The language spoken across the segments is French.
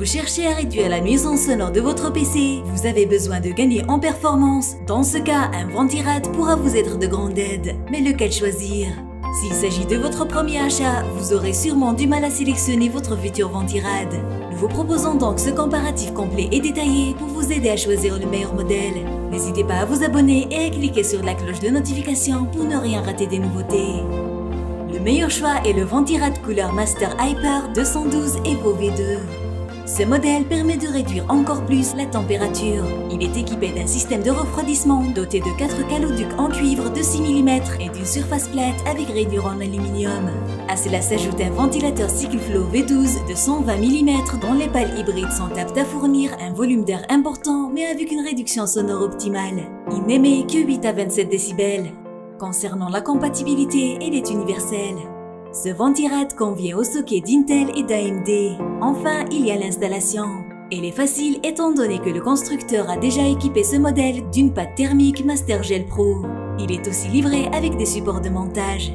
cherchez à réduire la nuisance sonore de votre PC, vous avez besoin de gagner en performance. Dans ce cas, un Ventirad pourra vous être de grande aide. Mais lequel choisir? S'il s'agit de votre premier achat, vous aurez sûrement du mal à sélectionner votre futur Ventirad. Nous vous proposons donc ce comparatif complet et détaillé pour vous aider à choisir le meilleur modèle. N'hésitez pas à vous abonner et à cliquer sur la cloche de notification pour ne rien rater des nouveautés. Le meilleur choix est le Ventirad Cooler Master Hyper 212 Evo V2. Ce modèle permet de réduire encore plus la température. Il est équipé d'un système de refroidissement doté de 4 caloducs en cuivre de 6 mm et d'une surface plate avec rainure en aluminium. À cela s'ajoute un ventilateur Cycleflow V12 de 120 mm dont les pales hybrides sont aptes à fournir un volume d'air important mais avec une réduction sonore optimale. Il n'émet que 8 à 27 décibels. Concernant la compatibilité, elle est universelle. Ce Ventirad convient aux sockets d'Intel et d'AMD. Enfin, il y a l'installation. Elle est facile étant donné que le constructeur a déjà équipé ce modèle d'une pâte thermique Mastergel Pro. Il est aussi livré avec des supports de montage.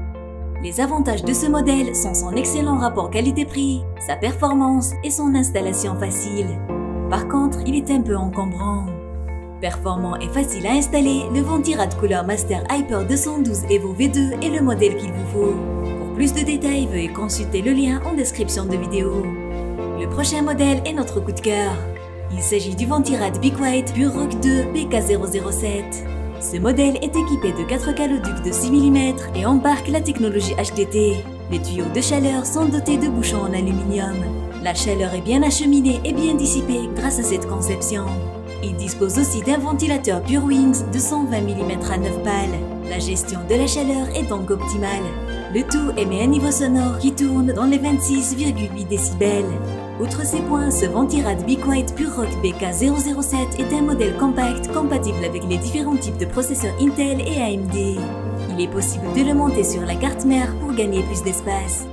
Les avantages de ce modèle sont son excellent rapport qualité-prix, sa performance et son installation facile. Par contre, il est un peu encombrant. Performant et facile à installer, le Ventirad Cooler Master Hyper 212 Evo V2 est le modèle qu'il vous faut. Pour plus de détails, veuillez consulter le lien en description de vidéo. Le prochain modèle est notre coup de cœur. Il s'agit du Ventirad Be Quiet Pure Rock 2 BK007. Ce modèle est équipé de 4 caloducs de 6 mm et embarque la technologie HDT. Les tuyaux de chaleur sont dotés de bouchons en aluminium. La chaleur est bien acheminée et bien dissipée grâce à cette conception. Il dispose aussi d'un ventilateur Pure Wings de 120 mm à 9 pales. La gestion de la chaleur est donc optimale. Le tout émet un niveau sonore qui tourne dans les 26,8 décibels. Outre ces points, ce Ventirad Be Quiet Pure Rock BK007 est un modèle compact compatible avec les différents types de processeurs Intel et AMD. Il est possible de le monter sur la carte mère pour gagner plus d'espace.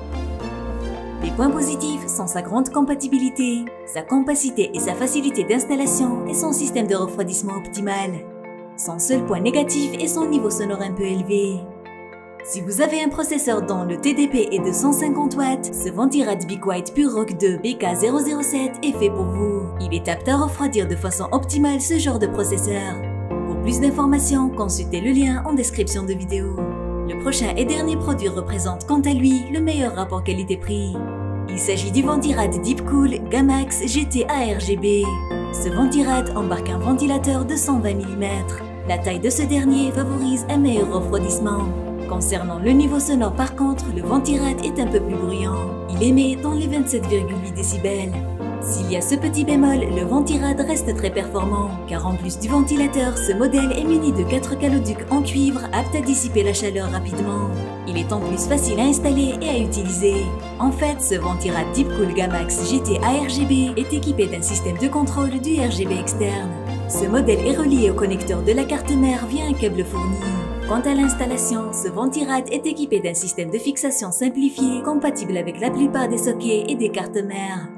Les points positifs sont sa grande compatibilité, sa compacité et sa facilité d'installation et son système de refroidissement optimal. Son seul point négatif est son niveau sonore un peu élevé. Si vous avez un processeur dont le TDP est de 150 watts, ce Ventirad Be Quiet Pure Rock 2 BK007 est fait pour vous. Il est apte à refroidir de façon optimale ce genre de processeur. Pour plus d'informations, consultez le lien en description de vidéo. Le prochain et dernier produit représente quant à lui le meilleur rapport qualité-prix. Il s'agit du Ventirad Deepcool Gamax GT ARGB. Ce Ventirad embarque un ventilateur de 120 mm. La taille de ce dernier favorise un meilleur refroidissement. Concernant le niveau sonore par contre, le Ventirad est un peu plus bruyant. Il émet dans les 27,8 décibels. S'il y a ce petit bémol, le Ventirad reste très performant, car en plus du ventilateur, ce modèle est muni de 4 caloducs en cuivre aptes à dissiper la chaleur rapidement. Il est en plus facile à installer et à utiliser. En fait, ce Ventirad Deepcool Gamax GT ARGB est équipé d'un système de contrôle du RGB externe. Ce modèle est relié au connecteur de la carte mère via un câble fourni. Quant à l'installation, ce Ventirad est équipé d'un système de fixation simplifié compatible avec la plupart des sockets et des cartes mères.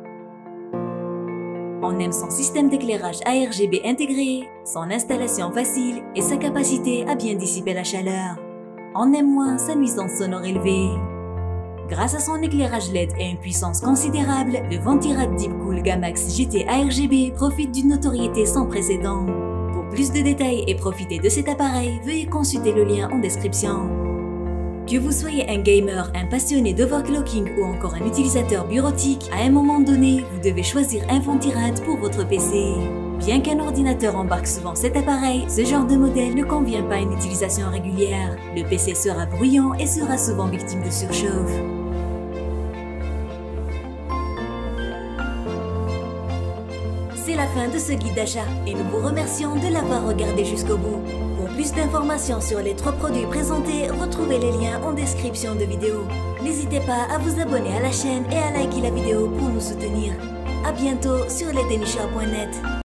On aime son système d'éclairage ARGB intégré, son installation facile et sa capacité à bien dissiper la chaleur. On aime moins sa nuisance sonore élevée. Grâce à son éclairage LED et une puissance considérable, le Ventirad Deepcool Gamax GT ARGB profite d'une notoriété sans précédent. Pour plus de détails et profiter de cet appareil, veuillez consulter le lien en description. Que vous soyez un gamer, un passionné d'overclocking ou encore un utilisateur bureautique, à un moment donné, vous devez choisir un Ventirad pour votre PC. Bien qu'un ordinateur embarque souvent cet appareil, ce genre de modèle ne convient pas à une utilisation régulière. Le PC sera bruyant et sera souvent victime de surchauffe. C'est la fin de ce guide d'achat et nous vous remercions de l'avoir regardé jusqu'au bout. Pour plus d'informations sur les 3 produits présentés, retrouvez les liens en description de vidéo. N'hésitez pas à vous abonner à la chaîne et à liker la vidéo pour nous soutenir. À bientôt sur lesdénicheurs.net.